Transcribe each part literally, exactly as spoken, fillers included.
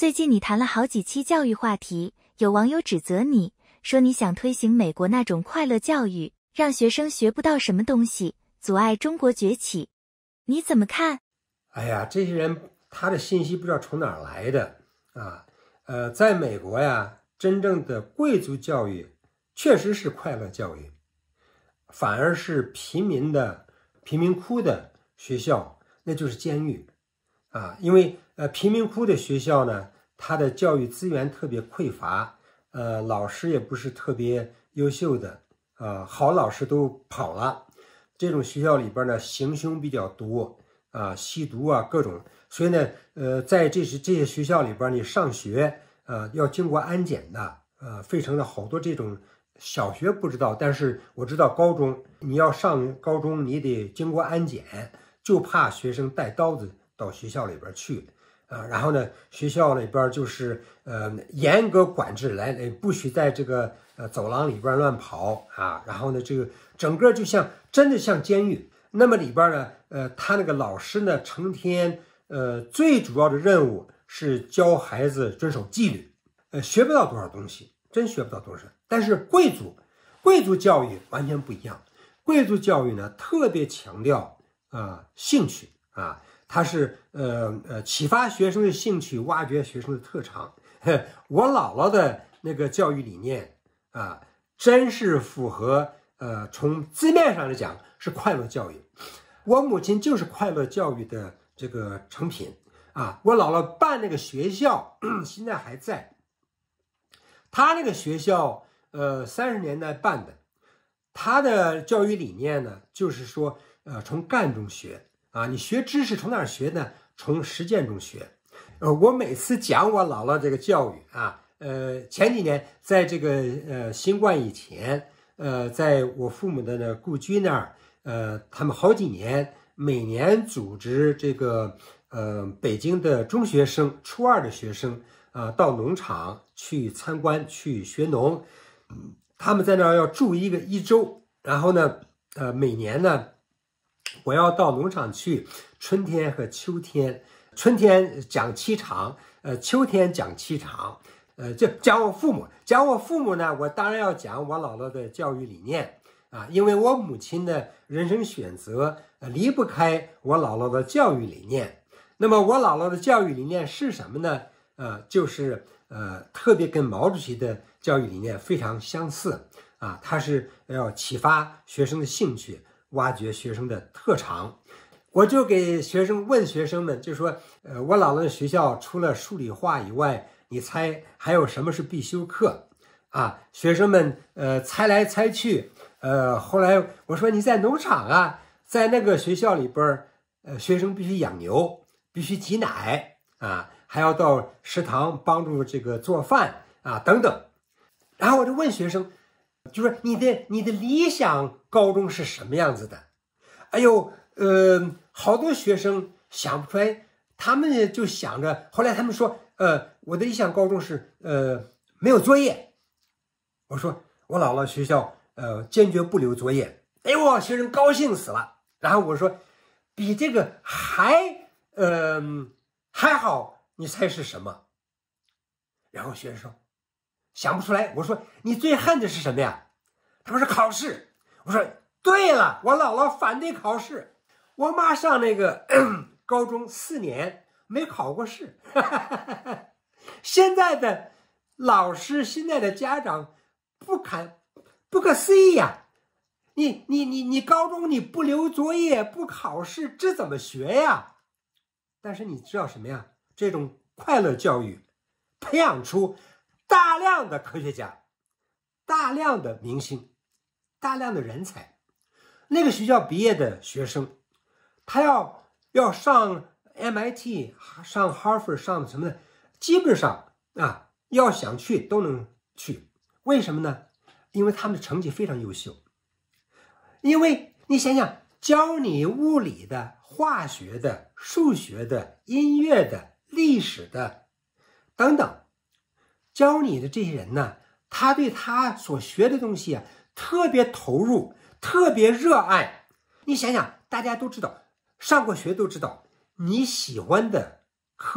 最近你谈了好几期教育话题，有网友指责你，说你想推行美国那种快乐教育，让学生学不到什么东西，阻碍中国崛起。你怎么看？ 哎呀，这些人他的信息不知道从哪儿来的啊。呃，在美国呀，真正的贵族教育确实是快乐教育，反而是贫民的贫民窟的学校，那就是监狱啊。因为呃贫民窟的学校呢，它的教育资源特别匮乏，呃，老师也不是特别优秀的，啊，好老师都跑了。这种学校里边呢，行凶比较多啊，吸毒啊各种，所以呢，呃，在这些这些学校里边，你上学呃要经过安检的，呃，费城的好多这种小学不知道，但是我知道高中你要上高中，你得经过安检，就怕学生带刀子到学校里边去。啊，然后呢，学校里边就是呃严格管制，来不许在这个呃走廊里边乱跑啊。然后呢，这个整个就像真的像监狱。那么里边呢，呃，他那个老师呢，成天呃最主要的任务是教孩子遵守纪律，呃，学不到多少东西，真学不到多少。但是贵族贵族教育完全不一样，贵族教育呢特别强调啊、呃、兴趣啊。它是呃呃启发学生的兴趣，挖掘学生的特长。我姥姥的那个教育理念啊，真是符合呃从字面上来讲是快乐教育。我母亲就是快乐教育的这个成品啊。我姥姥办那个学校现在还在，她那个学校呃三十年代办的，她的教育理念呢就是说呃从干中学。啊，你学知识从哪儿学呢？从实践中学。呃，我每次讲我姥姥这个教育啊，呃，前几年在这个呃新冠以前，呃，在我父母的呢故居那儿，呃，他们好几年每年组织这个呃北京的中学生、初二的学生啊、呃，到农场去参观去学农，嗯，他们在那儿要住一个一周，然后呢，呃，每年呢。我要到农场去，春天和秋天，春天讲七场，呃，秋天讲七场，呃，就讲我父母，讲我父母呢，我当然要讲我姥姥的教育理念啊，因为我母亲的人生选择呃离不开我姥姥的教育理念。那么我姥姥的教育理念是什么呢？呃，就是呃，特别跟毛主席的教育理念非常相似啊，他是要启发学生的兴趣。挖掘学生的特长，我就给学生问学生们，就说，呃，我姥姥的学校除了数理化以外，你猜还有什么是必修课？啊，学生们呃猜来猜去，呃，后来我说你在农场啊，在那个学校里边，呃，学生必须养牛，必须挤奶啊，还要到食堂帮助这个做饭啊等等。然后我就问学生。就是你的你的理想高中是什么样子的？哎呦，呃，好多学生想不出来，他们就想着，后来他们说，呃，我的理想高中是呃没有作业。我说我姥姥学校呃坚决不留作业。哎呦，学生高兴死了。然后我说，比这个还呃还好，你猜是什么？然后学生说。想不出来，我说你最恨的是什么呀？他们说考试。我说对了，我姥姥反对考试。我妈上那个高中四年没考过试。现在的老师，现在的家长不可不可思议呀！你你你你高中你不留作业不考试，这怎么学呀？但是你知道什么呀？这种快乐教育培养出大量的科学家，大量的明星，大量的人才。那个学校毕业的学生，他要要上 M I T 上 Harvard 上什么的，基本上啊要想去都能去。为什么呢？因为他们的成绩非常优秀。因为你想想，教你物理的、化学的、数学的、音乐的、历史的等等，教你的这些人呢，他对他所学的东西啊特别投入，特别热爱。你想想，大家都知道，上过学都知道，你喜欢的课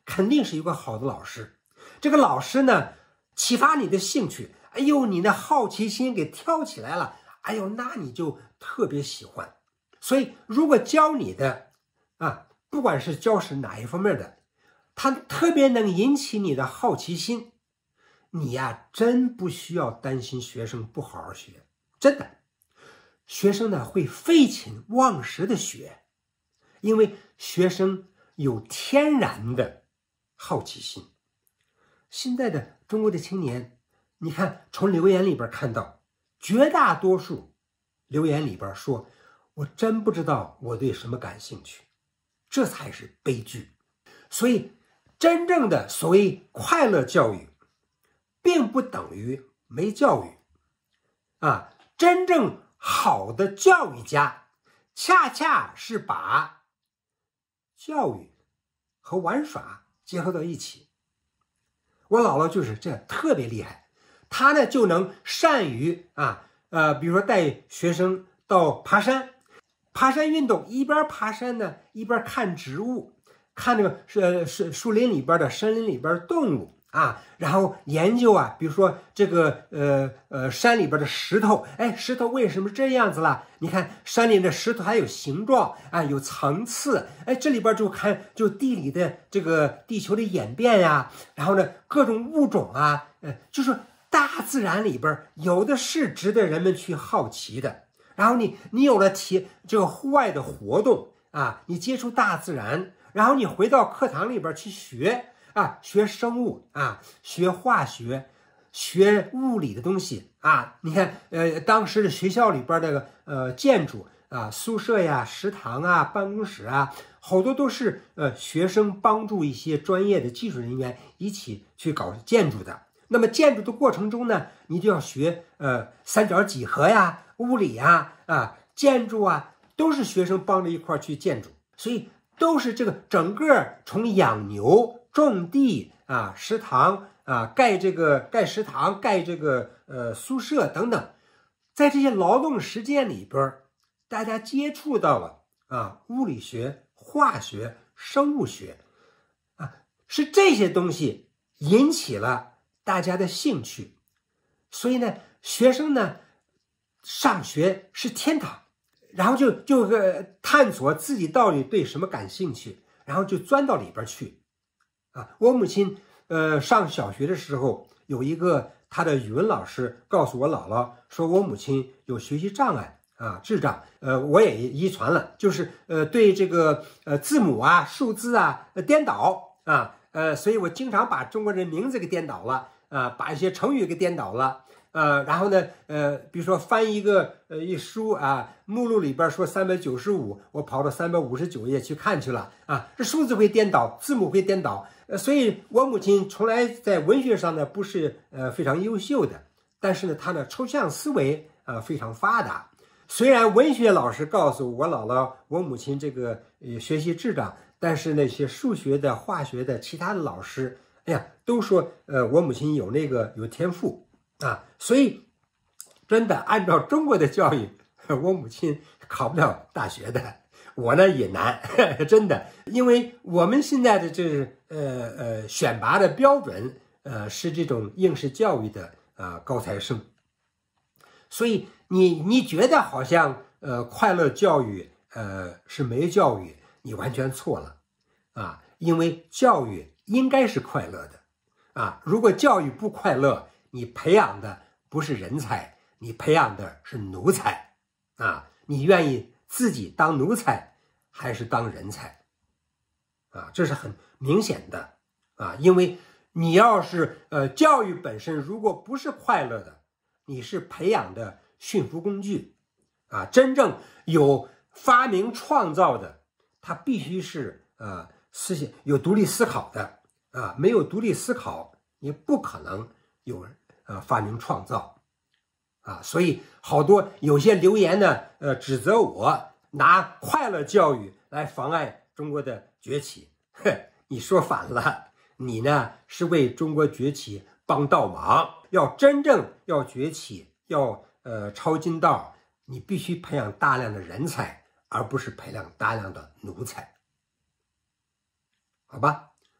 肯定是有个好的老师。这个老师呢，启发你的兴趣，哎呦，你的好奇心给挑起来了，哎呦，那你就特别喜欢。所以，如果教你的啊，不管是教是哪一方面的，他特别能引起你的好奇心，你呀，真不需要担心学生不好好学，真的。学生呢会废寝忘食的学，因为学生有天然的好奇心。现在的中国的青年，你看从留言里边看到，绝大多数留言里边说，我真不知道我对什么感兴趣，这才是悲剧。所以真正的所谓快乐教育，并不等于没教育啊，真正好的教育家，恰恰是把教育和玩耍结合到一起。我姥姥就是这样，特别厉害，她呢就能善于啊呃，比如说带学生到爬山，爬山运动，一边爬山呢，一边看植物，看这个是是树林里边的、森林里边的动物。啊，然后研究啊，比如说这个呃呃山里边的石头，哎，石头为什么这样子啦？你看山里的石头还有形状啊，有层次，哎，这里边就看就地理的这个地球的演变呀，然后呢各种物种啊，呃，就是大自然里边有的是值得人们去好奇的。然后你你有了体这个户外的活动啊，你接触大自然，然后你回到课堂里边去学。啊，学生物啊，学化学，学物理的东西啊。你看，呃，当时的学校里边的呃建筑啊，宿舍呀、食堂啊、办公室啊，好多都是呃学生帮助一些专业的技术人员一起去搞建筑的。那么建筑的过程中呢，你就要学呃三角几何呀、物理呀、啊建筑啊，都是学生帮着一块去建筑，所以都是这个整个从养牛。种地啊，食堂啊，盖这个盖食堂，盖这个呃宿舍等等，在这些劳动实践里边，大家接触到了啊物理学、化学、生物学啊，是这些东西引起了大家的兴趣，所以呢，学生呢上学是天堂，然后就就呃探索自己到底对什么感兴趣，然后就钻到里边去。啊，我母亲呃上小学的时候，有一个她的语文老师告诉我姥姥说，我母亲有学习障碍啊，智障，呃，我也遗传了，就是呃对这个呃字母啊、数字啊、呃、颠倒啊，呃，所以我经常把中国人名字给颠倒了啊，把一些成语给颠倒了。呃，然后呢，呃，比如说翻一个呃一书啊，目录里边说三百九十五，我跑到三百五十九页去看去了啊，这数字会颠倒，字母会颠倒，呃，所以我母亲从来在文学上呢不是呃非常优秀的，但是呢，她的抽象思维啊、呃、非常发达。虽然文学老师告诉我姥姥我母亲这个呃学习智障，但是那些数学的、化学的其他的老师，哎呀，都说呃我母亲有那个有天赋。啊，所以真的按照中国的教育，我母亲考不了大学的，我呢也难，真的，因为我们现在的这呃呃选拔的标准，呃是这种应试教育的啊、呃、高材生，所以你你觉得好像呃快乐教育呃是没教育，你完全错了啊，因为教育应该是快乐的啊，如果教育不快乐，你培养的不是人才，你培养的是奴才啊！你愿意自己当奴才还是当人才啊？这是很明显的啊！因为你要是呃教育本身如果不是快乐的，你是培养的驯服工具啊！真正有发明创造的，它必须是呃思想有独立思考的啊！没有独立思考，你不可能有。呃，发明创造，啊，所以好多有些留言呢，呃，指责我拿快乐教育来妨碍中国的崛起。哼，你说反了，你呢是为中国崛起帮倒忙。要真正要崛起，要呃抄近道，你必须培养大量的人才，而不是培养大量的奴才，好吧？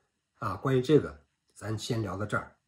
啊。关于这个，咱先聊到这儿。